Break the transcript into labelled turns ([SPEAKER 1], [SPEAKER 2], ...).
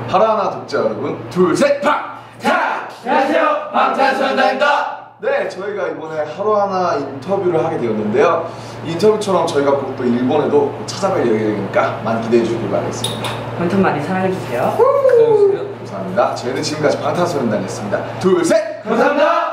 [SPEAKER 1] 하루하나 독자 여러분, 둘, 셋, 팍!
[SPEAKER 2] 자! 안녕하세요, 방탄소년단입니다.
[SPEAKER 1] 네, 저희가 이번에 하루하나 인터뷰를 하게 되었는데요. 이 인터뷰처럼 저희가 곧 또 일본에도 찾아뵐 예정이니까 많이 기대해 주길 바라겠습니다.
[SPEAKER 2] 방탄 많이 사랑해주세요.
[SPEAKER 1] 감사합니다. 저희는 지금까지 방탄소년단이었습니다. 둘, 셋!
[SPEAKER 2] 감사합니다.